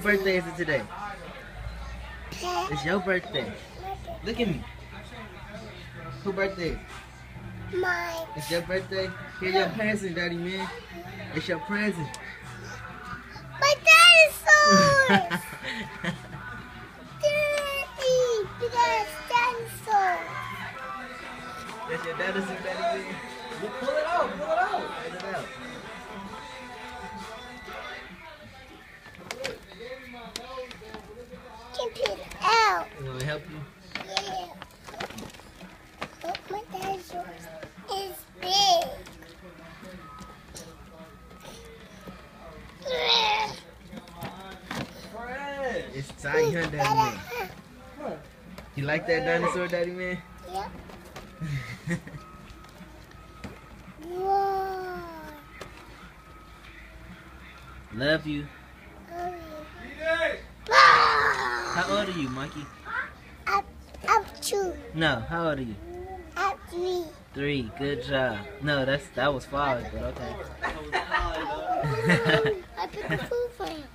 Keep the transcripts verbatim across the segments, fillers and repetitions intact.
birthday is it today? It's your birthday. Look at me. Whose birthday is it? Mine. It's your birthday? Here's your present, Daddy, man. It's your present. My dinosaurs! Daddy, because dinosaur. That's your dinosaur, Daddy, man. Well, pull it out, pull it out. Pull it out. Can pull it out. You want me to help you? Yeah. But my dinosaur is big. It's tight, huh, Daddy, man? You like that dinosaur, Daddy, man? Yep. Whoa. Love you. How old are you, Monkey? Up, up two. No, how old are you? Up three. Three. Good job. No, that's that was five, but okay. I put the food for him.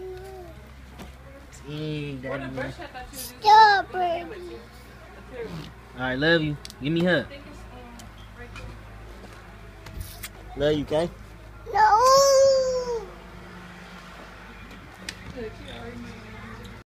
Dang, Daddy, man. Strawberry. Alright, love you. Give me a hug. Love you, okay? No.